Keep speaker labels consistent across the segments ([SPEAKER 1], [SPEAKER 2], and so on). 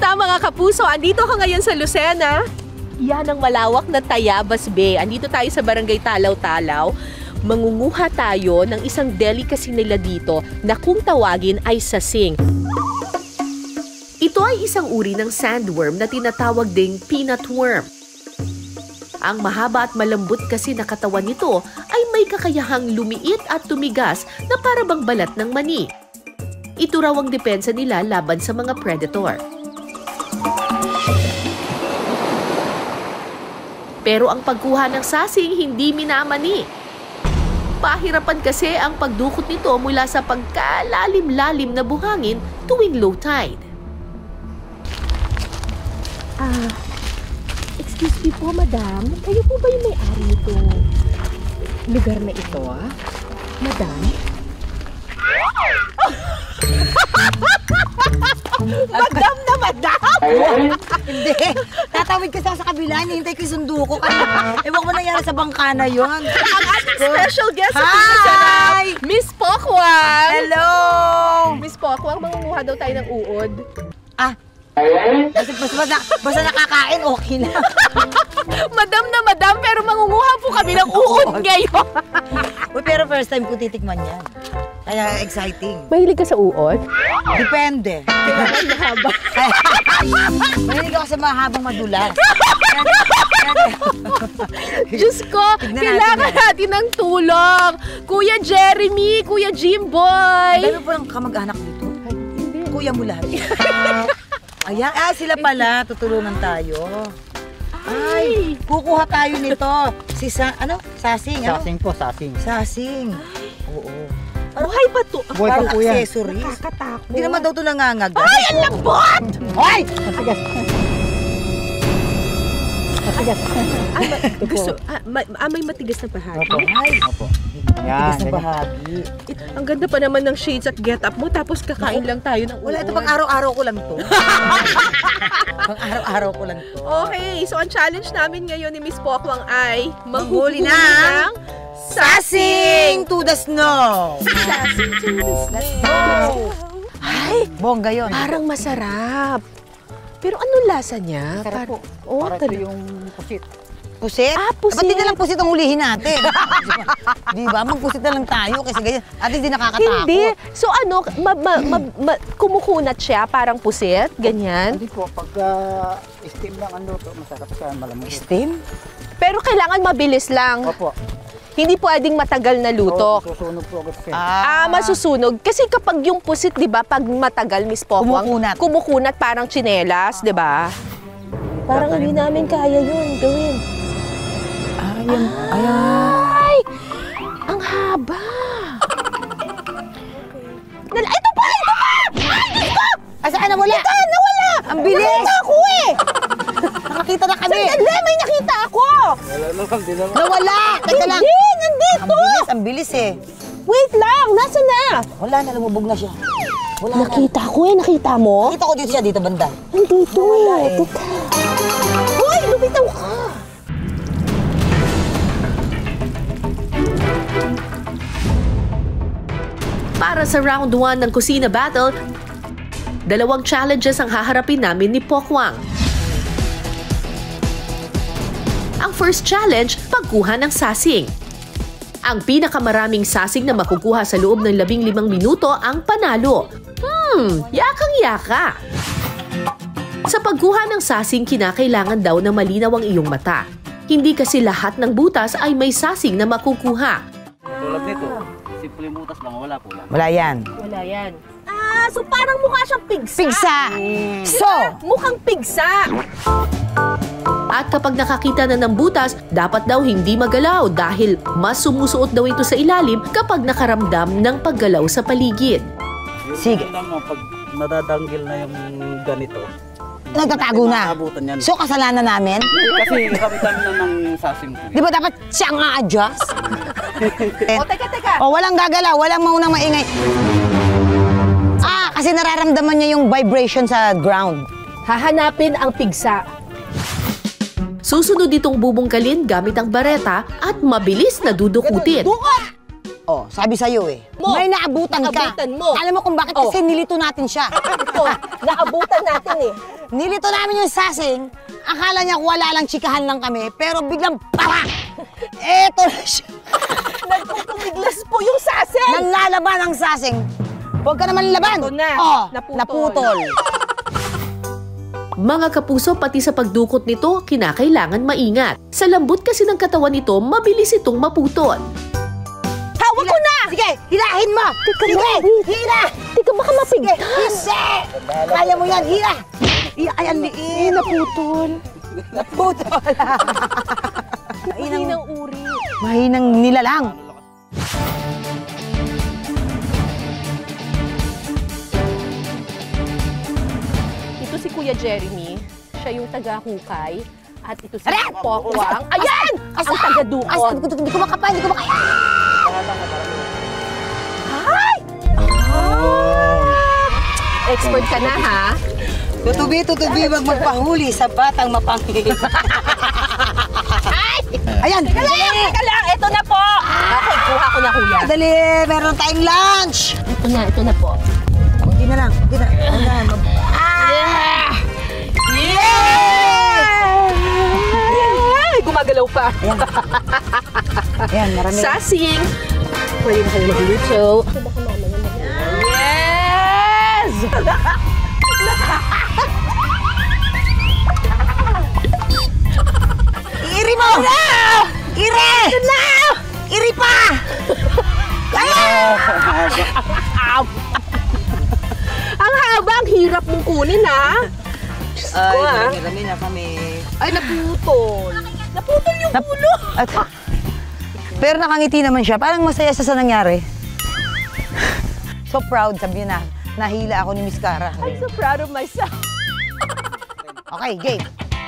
[SPEAKER 1] na mga kapuso, andito ka ngayon sa Lucena. Yan ang malawak na Tayabas Bay. Andito tayo sa Barangay Talaw-Talaw. Mangunguha tayo ng isang delicacy nila dito na kung tawagin ay sasing. Ito ay isang uri ng sandworm na tinatawag ding peanut worm. Ang mahaba at malambot kasi na katawan nito ay may kakayahang lumiit at tumigas na para bang balat ng mani. Ito raw ang depensa nila laban sa mga predator. Pero ang pagkuha ng sasing hindi minamani. Pahirapan kasi ang pagdukot nito mula sa pagkalalim-lalim na buhangin tuwing low tide.
[SPEAKER 2] Excuse me po, madam. Kayo po ba yung may-ari nitong lugar na ito, madam?
[SPEAKER 1] Madam na madam!
[SPEAKER 3] Hindi. Tatawid kasi ako sa kabila. Hinihintay ko yung sundo ko. Ewan ko nangyari sa bangka na yun.
[SPEAKER 1] Ang ating special guest sa
[SPEAKER 3] Hi!
[SPEAKER 1] Miss Pokwang!
[SPEAKER 3] Hello!
[SPEAKER 1] Miss Pokwang, mangunguha daw tayo ng uod.
[SPEAKER 3] Basta nakakain, okay na.
[SPEAKER 1] Madam na madam, pero mangunguha po kami ng uod ngayon.
[SPEAKER 3] Pero first time ko titikman yan. Kaya exciting.
[SPEAKER 1] Mahilig ka sa uod?
[SPEAKER 3] Depende.
[SPEAKER 1] Mahaba.
[SPEAKER 3] Mahilig ako sa mahabang madulas.
[SPEAKER 1] Diyos ko, kailangan natin ng tulong. Kuya Jeremy, Kuya Jimboy.
[SPEAKER 3] Dami po lang kamag-anak dito. Kuya mo lahat. Ayan, sila pala. Tutulungan tayo. Ay, kukuha tayo nito. Sasing.
[SPEAKER 4] Sasing po, sasing.
[SPEAKER 3] Sasing. Oo.
[SPEAKER 1] Buhay pa to.
[SPEAKER 4] Buhay pa po yan.
[SPEAKER 3] Accessories.
[SPEAKER 2] Nakakatakot.
[SPEAKER 3] Hindi naman daw ito nangangagat.
[SPEAKER 1] Ay, ang lambot!
[SPEAKER 3] Ay!
[SPEAKER 4] Matigas. Matigas.
[SPEAKER 1] Gusto, may matigas na bahagi.
[SPEAKER 4] Opo.
[SPEAKER 3] Ay!
[SPEAKER 4] Opo.
[SPEAKER 3] Matigas na
[SPEAKER 4] ganyan.
[SPEAKER 3] bahagi.
[SPEAKER 1] Ang ganda pa naman ng shades at get-up mo, tapos kakain lang tayo ng uod.
[SPEAKER 3] Wala, ito pang araw-araw ko lang to. Pang araw-araw ko lang to.
[SPEAKER 1] Okay, so ang challenge namin ngayon ni Miss Pokwang ay
[SPEAKER 3] Manghuli
[SPEAKER 1] manghuli ng
[SPEAKER 3] Sasing to the snow!
[SPEAKER 1] sasing to the
[SPEAKER 3] Let's
[SPEAKER 1] snow.
[SPEAKER 3] go!
[SPEAKER 1] Ay,
[SPEAKER 3] Bongga yun.
[SPEAKER 1] parang masarap. Pero anong lasa niya?
[SPEAKER 4] Sarap po.
[SPEAKER 1] Oh,
[SPEAKER 4] Para ito yung pusit.
[SPEAKER 3] Pusit?
[SPEAKER 1] pusit.
[SPEAKER 3] Ba't di na lang pusit ang hulihin natin? Di ba? Magpusit na lang tayo kasi ganyan. At hindi nakakatakot.
[SPEAKER 1] Hindi. So ano, kumukunat siya, parang pusit, ganyan.
[SPEAKER 4] Hindi po, pag steam lang ang luto, masarap siya, malamig.
[SPEAKER 3] Steam?
[SPEAKER 1] Pero kailangan mabilis lang.
[SPEAKER 4] Opo.
[SPEAKER 1] Hindi pwedeng matagal na luto.
[SPEAKER 4] Susunog po agad siya.
[SPEAKER 1] Masusunog. Kasi kapag yung pusit, di ba, pag matagal, Miss Pokwang, kumukunat parang tsinelas, di ba? Parang hindi namin kaya yun gawin. Ay! Ang haba! Ito pa! Ito pa! Ay, Diyos ko!
[SPEAKER 3] Saan nawala?
[SPEAKER 1] Nawala!
[SPEAKER 3] Ang bilis!
[SPEAKER 1] Nakita ako eh!
[SPEAKER 3] Nakakita na kami!
[SPEAKER 1] Sandali! May nakita ako!
[SPEAKER 3] Nawala! Teka lang!
[SPEAKER 1] Hindi! Nandito!
[SPEAKER 3] Ang bilis eh.
[SPEAKER 1] Wait lang! Nasaan na?
[SPEAKER 3] Wala na, lumubog na siya. Wala na.
[SPEAKER 1] Nakita ko eh. Nakita mo?
[SPEAKER 3] Nakita ko dito siya, dito banda.
[SPEAKER 1] Nandito eh. Teka. Hoy! Lumitaw ka! Para sa round 1 ng Kusina Battle, dalawang challenges ang haharapin namin ni Pokwang. Ang first challenge, pagkuha ng sasing. Ang pinakamaraming sasing na makukuha sa loob ng 15 minuto ang panalo. Yakang-yaka! Sa pagkuha ng sasing, kinakailangan daw na malinaw ang iyong mata. Hindi kasi lahat ng butas ay may sasing na makukuha.
[SPEAKER 5] Tulad nito, simpleng butas lang, wala po lang.
[SPEAKER 3] Wala yan.
[SPEAKER 1] Wala yan. So parang mukha siyang pigsa.
[SPEAKER 3] Pigsa! So,
[SPEAKER 1] Mukhang pigsa! At kapag nakakita na ng butas, dapat daw hindi magalaw dahil mas sumusuot daw ito sa ilalim kapag nakaramdam ng paggalaw sa paligid.
[SPEAKER 3] Sige.
[SPEAKER 5] Yun lang mo, pag nadadanggil na yung ganito.
[SPEAKER 3] Nagtatago na.
[SPEAKER 5] Naabutan yan.
[SPEAKER 3] So, kasalanan namin?
[SPEAKER 5] Kasi ramdam na ng sasing.
[SPEAKER 3] Di ba dapat siya nga adjust?
[SPEAKER 1] Teka.
[SPEAKER 3] Walang gagalaw, walang maunang maingay. Kasi nararamdaman niya yung vibration sa ground.
[SPEAKER 1] Hahanapin ang pigsa. Susunod itong bubungkalin gamit ang bareta at mabilis na dudukutin.
[SPEAKER 3] Oh, sabi sa'yo eh. May naabutan ka.
[SPEAKER 2] Naabutan mo.
[SPEAKER 3] Alam mo kung bakit? Kasi nilito natin siya.
[SPEAKER 2] Ito, naabutan natin eh.
[SPEAKER 3] Nilito namin yung sasing. Akala niya wala lang, chikahan lang kami. Pero biglang para! Eto na siya.
[SPEAKER 2] Nagpupumiglas po yung sasing.
[SPEAKER 3] Nanlalaban ang sasing. Huwag ka naman laban.
[SPEAKER 2] Ito na.
[SPEAKER 3] Oh,
[SPEAKER 2] Naputol.
[SPEAKER 3] naputol.
[SPEAKER 1] Mga kapuso, pati sa pagdukot nito, kinakailangan maingat. Sa lambot kasi ng katawan nito, mabilis itong maputol.
[SPEAKER 2] Hawak ko na!
[SPEAKER 3] Sige, hilahin mo! Sige, hila!
[SPEAKER 2] Tika, baka mapigtas.
[SPEAKER 3] Hindi! Kaya mo yan, hila! Ay, ang liit!
[SPEAKER 2] Naputol.
[SPEAKER 3] Naputol!
[SPEAKER 2] Mahinang uri.
[SPEAKER 3] Mahinang nilalang.
[SPEAKER 2] Ito si Kuya Jeremy. Siya yung taga-hukay. At ito si Pokwang. Ayan! Ang taga-dukot.
[SPEAKER 3] Hindi ko makapa, hindi ko makaya!
[SPEAKER 2] Expert ka na, ha?
[SPEAKER 3] Tutubi, wag magpahuli sa batang mapangit. Ayan!
[SPEAKER 2] Teka lang! Ito na po! Okay, kuha ko na, Kuya.
[SPEAKER 3] Dali, meron tayong lunch!
[SPEAKER 2] Ito na po.
[SPEAKER 3] Hindi na lang, hindi na.
[SPEAKER 2] Ay, gumagalaw pa.
[SPEAKER 3] Ayan, marami.
[SPEAKER 2] Sasing! Pwede na kayo magluto. Yes!
[SPEAKER 3] Iri mo! Iri! Iri pa!
[SPEAKER 2] Ang haba, ang hirap mong kunin, ha?
[SPEAKER 3] Ay,
[SPEAKER 2] ah.
[SPEAKER 3] marami na kami.
[SPEAKER 2] Ay, naputol. Naputol yung ulo.
[SPEAKER 3] Pero nakangiti naman siya. Parang masaya siya sa nangyari. So proud, sabi niya na. Nahila ako ni Miss Cara.
[SPEAKER 2] I'm so proud of myself.
[SPEAKER 3] Okay, game.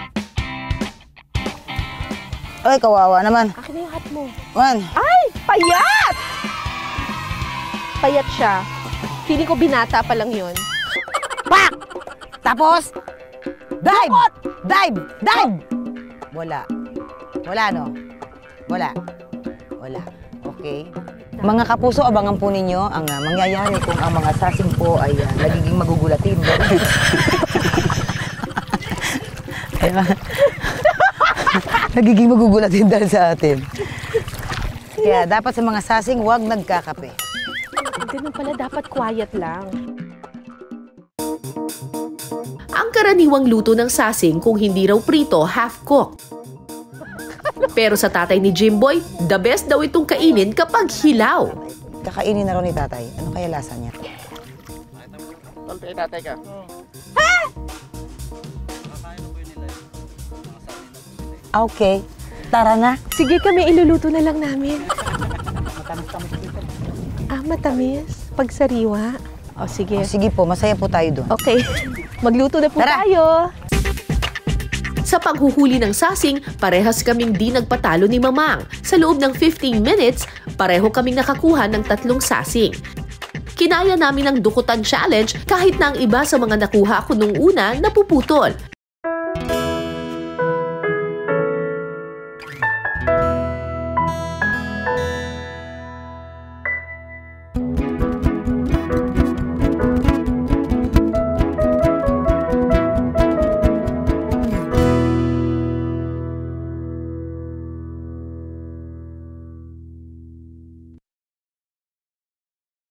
[SPEAKER 3] Ay, kawawa naman.
[SPEAKER 2] Akin na yung hat mo.
[SPEAKER 3] One.
[SPEAKER 2] Ay, payat! Payat siya. Feeling ko binata pa lang yun.
[SPEAKER 3] Pak! Tapos, dive! Dive! Dive! Wala. Wala, no? Wala. Wala. Okay. Mga kapuso, abangan po ninyo ang mangyayari kung ang mga sasing po ay nagiging magugulatin. Nagiging magugulatin dahil sa atin. Kaya dapat sa mga sasing, huwag nagkakape.
[SPEAKER 2] Ganun pala, dapat quiet lang.
[SPEAKER 1] Ang karaniwang luto ng sasing kung hindi raw prito, half-cooked. Pero sa tatay ni Jimboy, the best daw itong kainin kapag hilaw.
[SPEAKER 3] Kakainin na raw ni tatay. Ano kaya lasa niya?
[SPEAKER 5] Tatay ka.
[SPEAKER 3] Okay. Tara na.
[SPEAKER 2] Sige kami, iluluto na lang namin. Matamis? Pag sariwa? O, sige.
[SPEAKER 3] Oh, sige po, masaya po tayo doon.
[SPEAKER 2] Okay. Magluto na po
[SPEAKER 3] Tara.
[SPEAKER 2] tayo.
[SPEAKER 1] Sa paghuhuli ng sasing, parehas kaming di nagpatalo ni Mamang. Sa loob ng 15 minutes, pareho kaming nakakuha ng 3 sasing. Kinaya namin ang dukutan challenge kahit na ang iba sa mga nakuha ko nung una napuputol.